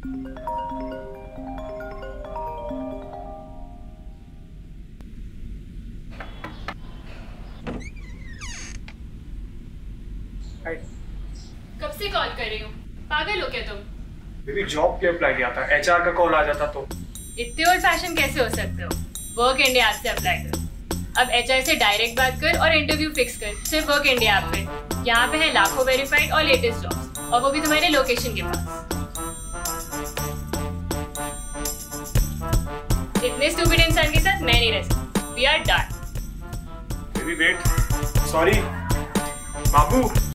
कब से कॉल कर रही हूँ, पागल हो क्या तुम? मेरी जॉब के अप्लाई किया था, एचआर का कॉल आ जाता तो। इतने ओल्ड फैशन कैसे हो सकते हो? वर्क इंडिया ऐप से अप्लाई करो। अब एचआर से डायरेक्ट बात कर और इंटरव्यू फिक्स कर, सिर्फ वर्क इंडिया ऐप पे। यहाँ पे है लाखों वेरीफाइड और लेटेस्ट जॉब्स, और वो भी तुम्हारे लोकेशन के पास। इतने स्टूपिड इंसान के साथ मैं नहीं रह सकती। We are done. Baby wait, sorry Babu.